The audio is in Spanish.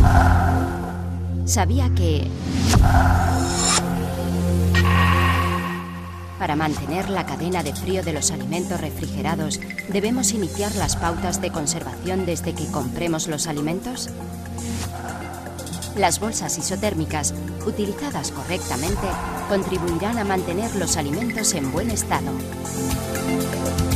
¿Sabía que para mantener la cadena de frío de los alimentos refrigerados debemos iniciar las pautas de conservación desde que compremos los alimentos? Las bolsas isotérmicas, utilizadas correctamente, contribuirán a mantener los alimentos en buen estado.